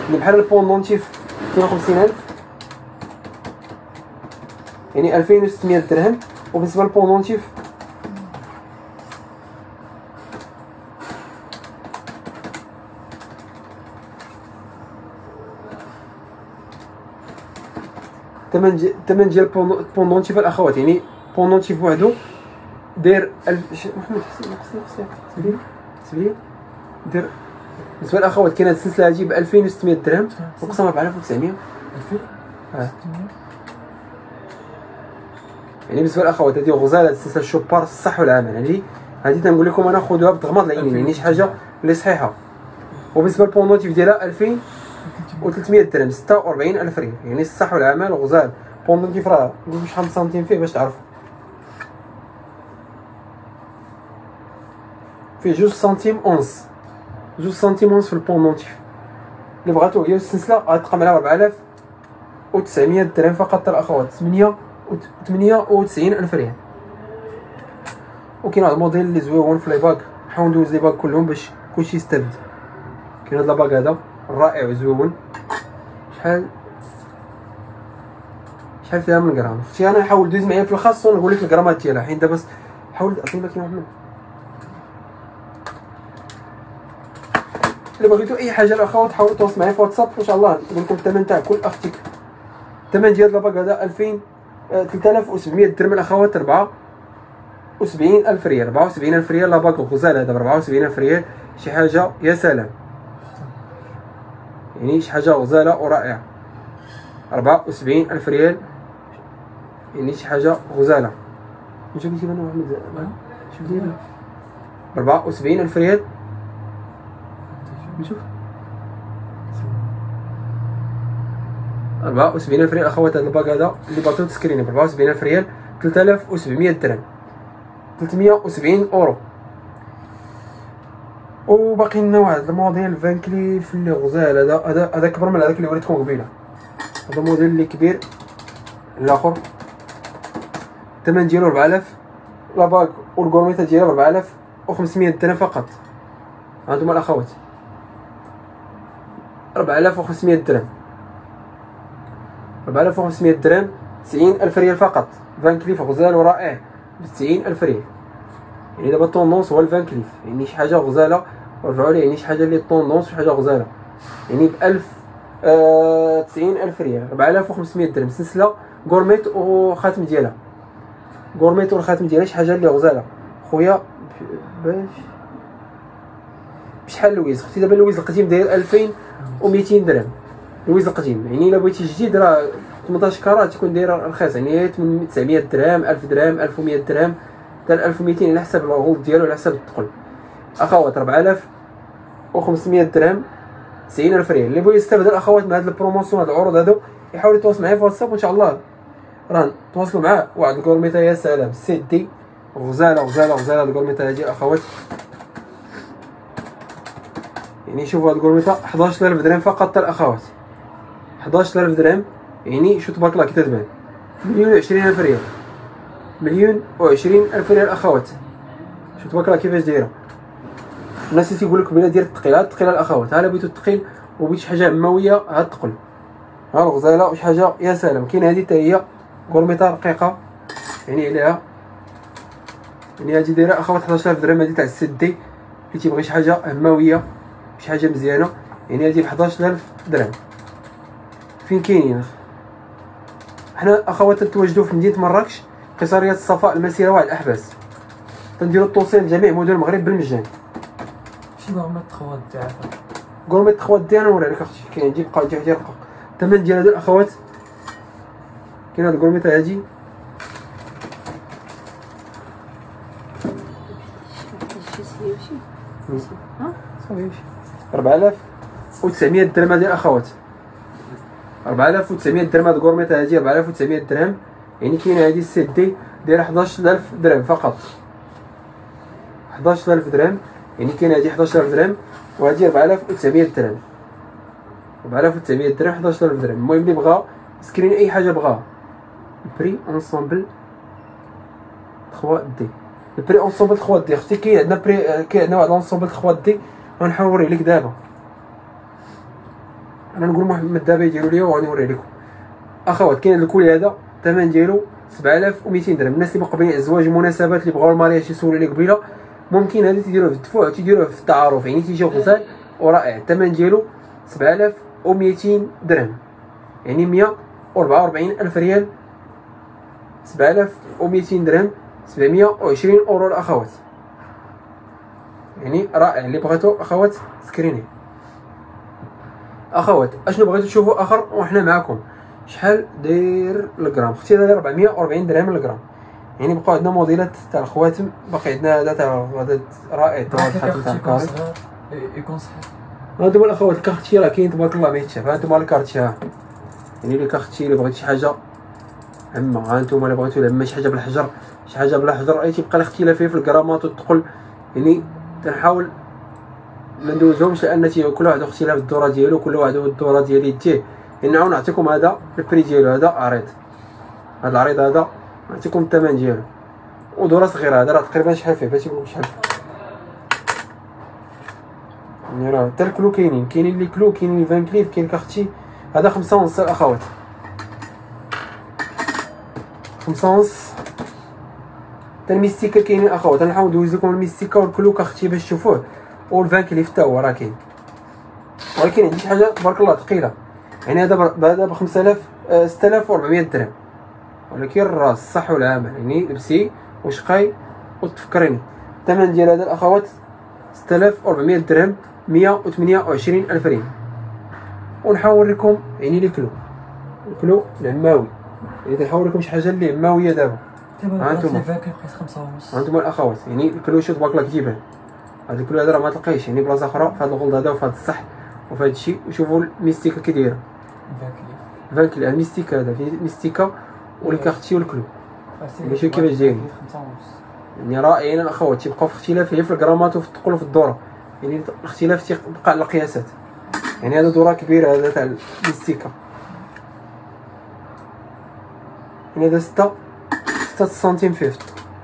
اللي بحال البوندونتيف 52000 يعني 2600 درهم. وبالنسبه للبوندونتيف الثمن ديال البوندونتيف الاخوات، يعني بوندونتيف وحده داير محمد حسب لي داير. بالنسبه للاخوات كاين هاد السلسله هادي ب 2600 درهم وقسمها ب 1900. 2600 يعني بالنسبه للاخوات هادي غزاله السلسله الشوبار الصح والعمل. هادي تنقول لكم انا خذوها بتغمض العينين، يعني شي حاجه اللي صحيحه. وبالنسبه للبوندونتيف ديالها 2300 درهم 46000 ريال، يعني الصح والعمل غزال. بوندونتيف راه نقول شحال سنتيم فيه باش تعرفوا، فيه 2 سنتيم اونس، 2 سنتيم اونس في البوندونتيف. اللي بغاتو هي السلسله غتقام على 4900 درهم فقط الاخوات، 98 الف ريال. وكاين هاد الموديل اللي زويون في لي باك، نحاول ندوز لي باك كلهم باش كلشي يستافد. كاين هاد لاباك هذا رائع وزوين. شحال فيها من غرام اختي؟ انا نحاول دوز معايا في الخاص ونقول لك الغرامات ديالها، حيت دابا حاول عطيني كيما محمد. الا بغيتو اي حاجه الاخوات حاولوا تواصلوا معايا في واتساب ان شاء الله نقول لكم الثمن تاع كل ارتيكل. الثمن ديال لاباك هذا 3700 درهم الاخوات، 74000 ريال. 74000 ريال لاباك غزال هذا ب 74000 ريال، شي حاجه يا سلام، يعني شي حاجه غزاله ورائعه. 74000 ريال يعني شي حاجه غزاله. نشوف كيف انا محمد شوف ديالي 74000 ريال. نشوف 74000 ريال اخوات. هذا الباك هذا اللي باطل تسكريني ب 74000 ريال، 3700 درهم، 370 اورو. وباقي لنا واحد الموديل فان كليف اللي غزال. هذا كبر من هذاك اللي وريتكم قبيله. هذا موديل اللي كبير. الاخر الثمن ديالو 4000 لاباك، والكورميطه ديالها ب 4500 درهم فقط. هانتوما الاخوات 4500 درهم، 4500 درهم، 90000 ريال فقط. فان كليف غزال ورائع ب 90000 ريال. يعني دابا الطوندونس هو الفان كليف، يعني شي حاجه غزاله ورجعوا لي، يعني شي حاجه اللي طوندونس وشي حاجه غزاله. يعني ب 90000 ريال، 4500 درهم سلسله غورميت وخاتم ديالها. غورميت والخاتم ديالها شي حاجه اللي غزاله خويا. بشحال لويز اختي؟ دابا لويز القديم داير 2200 درهم. لويز القديم يعني الا بغيتي جديد راه 18 كارات تكون دايره رخيصه، يعني 900 درهم، 1000 درهم، 1100 درهم، حتى 1200 على حسب الغولد ديالو، على حسب الثقل. اخوات 4500 درهم، 90000 ريال. اللي بغى يستافد الاخوات من هاد البروموسيون، هاد العروض هادو، يحاول يتواصل معايا في واتساب وان شاء الله راه تواصلوا معاه. واحد الكورميطه يا سلام سيدي غزاله غزاله غزاله. هاد الكورميطه هادي اخوات يعني شوفوا هاد الكورميطه 11000 درهم فقط الاخوات، 11000 درهم. يعني شو تبارك الله كي تتبان 1,020,000 ريال، 1,020,000 ريال اخوات. شو تبارك الله كيفاش دايره. الناس اللي تيقول لك بلا دير الثقيل، هاد الثقيل الاخوات، ها بغيتو الثقيل وبغيتي شي حاجه عمويه، ها الثقل، ها الغزاله وشي حاجه يا سلام. كاين هادي حتى هي كورميطه رقيقه يعني عليها، يعني هادي دايره اخوات 11000 درهم. هادي تاع السدي اللي تيبغي شي حاجه عمويه شي حاجه مزيانه، يعني هادي ب 11000 درهم. فين كاينين حنا اخوات؟ تتواجدوا في مدينه مراكش، قصريه الصفاء، المسيره واحد الاحباس. تنديروا التوصيل لجميع مدن المغرب بالمجان. شي غورميت خوات تاعها، غورميت خوات ديالنا نوري لك اختي. كاين عندي بقى ديال رقم. الثمن ديال هادو الاخوات، كاين هاد الغورميت هادي صافي 4900 درهم. هادي الاخوات 4900 درهم. هاد الغورميط هادي 4900 درهم. يعني كاين هادي السيت دي دايره 11000 درهم فقط، 11000 درهم. يعني كاين هادي 11000 درهم، وهادي 4900 درهم، 4900 درهم، 11000 درهم. المهم اللي بغا سكرين اي حاجه بغاها. البري اونسومبل 3 دي، البري اونسومبل 3 دي اختي. كاين عندنا بري، كاين عندنا واحد اونسومبل 3 دي غنحاول نوريه لك دابا. انا نقول محمد دابا يديروا ليا وغادي نوري لكم. اخوات كاين هذا الكولي هذا الثمن ديالو 7200 درهم. الناس اللي مقبلين على الزواج المناسبات اللي بغاو المارياج يسولوا عليه قبيله ممكن هذا تيديروه في الدفوع تيديروه في التعارف، يعني تيجي غزال ورائع. الثمن ديالو 7200 درهم، يعني 144 الف ريال. 7200 درهم 720 اورو الاخوات، يعني رائع. اللي بغيتو اخوات سكريني. اخوات اشنو بغيتو تشوفوا اخر وحنا معكم؟ شحال داير الغرام؟ اختي هذا 440 درهم الغرام. يعني بقاو عندنا موديلات تاع الخواتم، باقي عندنا هذا تاع هذا رائع تاع الخاتم تاع الكارت. يكون صحيح. هانتوما الاخوات الكارتشي راه كاين تبارك الله ما يتشاف. هانتوما الكارتشي ها، يعني لي كارتشي اللي بغيت شي حاجه عمّا. هانتوما اللي بغيتو لما شي حاجه بالحجر، شي حاجه بلا حجر، اي تيبقى الاختلاف في الغرامات والثقل. يعني تنحاول ما ندوزهمش لان كل واحد اختلاف الدوره ديالو، كل واحد الدوره ديال يديه. يعني نعاود نعطيكم هذا البري ديالو، هذا عريض، هذا العريض هذا نعطيكم الثمن ديالو. ودوره صغيره هذا راه تقريبا شحال فيه؟ باش نقول شحال فيه. يعني راه حتى الكلو كاينين لي كلو، كاينين لي فان كليف، كاين كارتي. هذا 5 ونص الاخوات، 5 ونص. حتى الميستيكا كاينين اخوات. غنحاول ندوز لكم الميستيكا والكلو كارتي باش تشوفوه، والفان كليف حتى هو راه كاين. ولكن عندي شي حاجه تبارك الله ثقيله. يعني هذا ب 5000 6400 درهم، ولكن الراس صح والعمل. يعني لبسي وشقاي وتفكريني. الثمن ديال هذا الاخوات 6400 درهم، 128 الف ريال. ونحاول لكم يعني لي الكلو العماوي، يعني تنحاول لكم شي حاجه اللي عماويه دابا. هانتوما كيبقى 5 ونص. هانتوما الاخوات، يعني الكلو شو تبارك الله كتيبان. هذا الكلو هذا راه ما تلقايش يعني بلاصه اخرى في هذا الغلط هذا وفي هذا الصح وفي هذا الشيء. وشوفوا الميستيكا كي دايره، فانكلي الميستيكا هذا فيه ميستيكا والكارتي والكلو. يعني شوف كيفاش دايرين، 5 ونص. يعني رائعين الاخوات. تيبقاو في اختلاف هي في الغرامات وفي الثقل وفي الدوره. يعني الاختلاف تيبقى على القياسات. يعني هذا دوره كبيره هذا تاع الميستيكا. يعني هذا 6 سنتيم فيفت.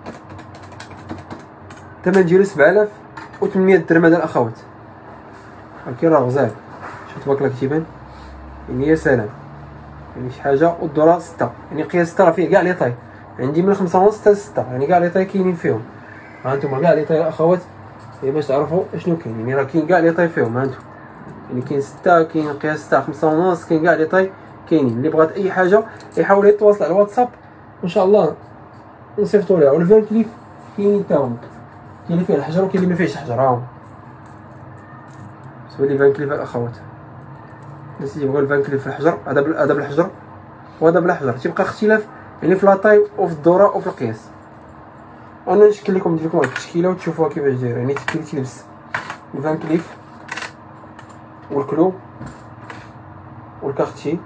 الثمن ديالو 7800 درهم هذا الاخوات. ولكن راه غزال، شوف تبارك الله كتيبان. يعني يا سلام، يعني شي حاجه. والدوره 6، يعني قياس 6 راه فيه كاع لي طاي. عندي من 5 ونص حتى 6، يعني كاع لي طاي كاينين فيهم. ها انتم كاع لي طاي الاخوات، باش تعرفوا اشنو كاين. يعني راه كاين كاع لي طاي فيهم. ها انتم يعني كاين 6، كاين قياس 6، 5 ونص، كاين كاع لي طاي كاينين. اللي بغات اي حاجه يحاول يتواصل على الواتساب وان شاء الله نصيفطوا ليها. والفان كليف كاينين حتى هما، كاين اللي فيه الحجر وكاين اللي ما فيهش الحجر. ها هما بالنسبه لي فان كليف الاخوات. الناس اللي يبغيو الفان كليف في الحجر، هذا بالحجر وهذا بلا حجر، تيبقى اختلاف يعني في لاطاي وفي الدوره وفي القياس. انا نشكل لكم ندير لكم هاد التشكيله وتشوفوها كيفاش دايره. يعني تشكيله تيلبس الفان كليف والكلو والكارتي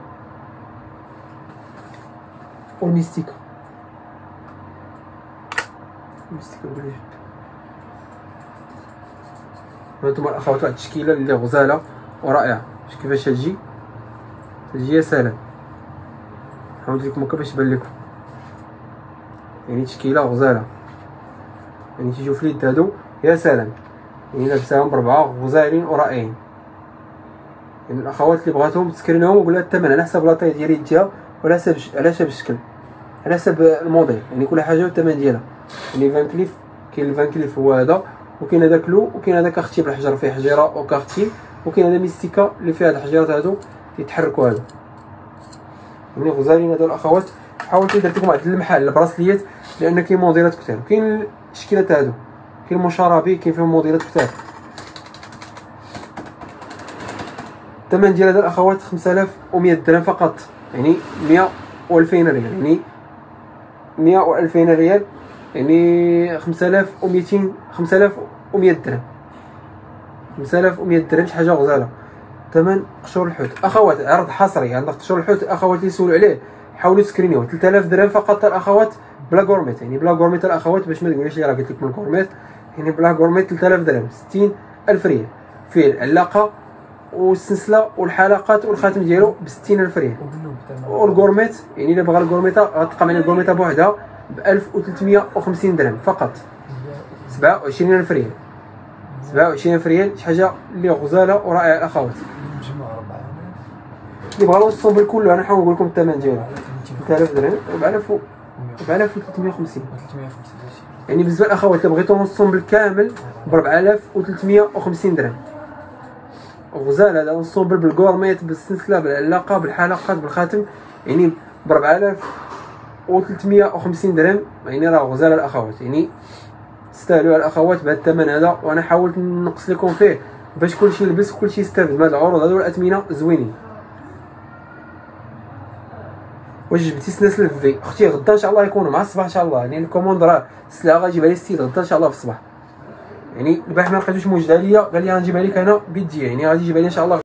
والميستيكا. بليج. هانتوما الاخوات واحد التشكيله اللي غزاله ورائعه. شوف كيفاش تجي يا سلام. نحاول لكم هكا باش تبان لكم. يعني تشكيله غزاله، يعني تيجيو في اليد هادو يا سلام. يعني لابساهم بربعه غزالين ورائعين. يعني الاخوات اللي بغاتهم تسكرينهم وقول لها الثمن على حسب لاطاي ديال يديها وعلى حسب الشكل، على حسب الموديل. يعني كل حاجه والثمن ديالها. يعني فان كليف كاين الفان كليف هو هذا، وكاين هذا كلو، وكاين هذا كارتي بالحجر فيه حجيره وكارتي، وكاين هذا ميستيكا اللي فيه هاد الحجيرات هادو يتحركوا هادو. يعني غزالين هادو الاخوات. حاولت درت لكم واحد اللمحه على البراسليات لان كاين موديلات كثار. كاين التشكيلات هادو، كاين مشاربي، كاين فيهم موديلات كثار. الثمن ديال هذا الاخوات 5100 درهم فقط، يعني 100 و2000 ريال. يعني 100 و2000 ريال، يعني 5100 درهم. 5100 درهم شي حاجه غزاله. ثمن قشور الحوت اخوات، عرض حصري عندك قشور الحوت الاخوات اللي يسولوا عليه. حاولوا تسكرينيوه 3000 درهم فقط الاخوات بلا غورميت. يعني بلا غورميت الاخوات باش ما تقوليش لي راه قلت لك من غورميت. يعني بلا غورميت 3000 درهم 60000 ريال. فيه العلاقه والسلسله والحلقات والخاتم ديالو ب 60000 ريال. والغورميت يعني الا بغى الغورميطه غتلقى معنا الغورميطه بوحدها ب 1350 درهم فقط. 27000 ريال. 27000 ريال شي حاجه اللي غزاله ورائعه الاخوات. مجموع 4 اللي بغا لونسومبل كله انا نحاول نقول لكم الثمن ديالو 3000 درهم 4350 يعني بالنسبه للاخوات اللي بغيتو لونسومبل كامل ب 4350 درهم. غزال هذا لونسومبل بالكورميت بالسلسله بالعلاقه بالحلقات بالخاتم يعني ب 4350 درهم. يعني راه غزال الاخوات يعني تستاهلوا الاخوات بهذا الثمن هذا، وانا حاولت نقص لكم فيه باش كلشي يلبس وكلشي يستافد من هاد العروض هادو. الاثمنه زوينين. واش جبتي سلاسل في اختي غدا ان شاء الله يكونوا مع الصباح ان شاء الله. يعني الكوموند راه السلعه غنجيبها لي ستيل غدا ان شاء الله في الصباح. يعني البارح ما لقيتوش موجوده ليا قال لي غنجيبها لك انا بيدي، يعني غادي يجيبها لي ان شاء الله.